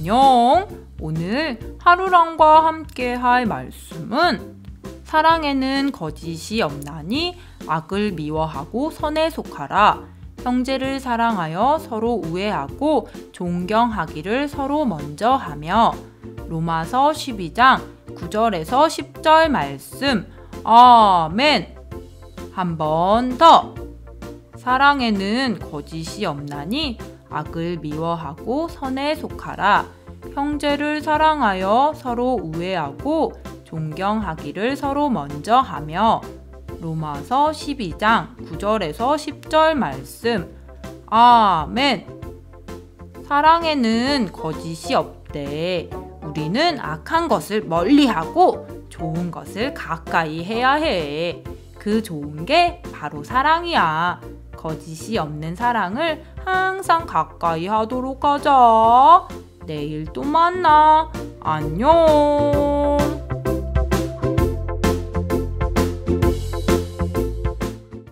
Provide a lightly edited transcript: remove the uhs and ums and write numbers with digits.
안녕. 오늘 하루랑과 함께 할 말씀은 사랑에는 거짓이 없나니 악을 미워하고 선에 속하라. 형제를 사랑하여 서로 우애하고 존경하기를 서로 먼저 하며. 로마서 12장 9절에서 10절 말씀. 아멘. 한 번 더. 사랑에는 거짓이 없나니 악을 미워하고 선에 속하라. 형제를 사랑하여 서로 우애하고 존경하기를 서로 먼저 하며. 로마서 12장 9절에서 10절 말씀. 아멘. 사랑에는 거짓이 없대. 우리는 악한 것을 멀리하고 좋은 것을 가까이 해야 해. 그 좋은 게 바로 사랑이야. 거짓이 없는 사랑을 항상 가까이 하도록 하자. 내일 또 만나. 안녕.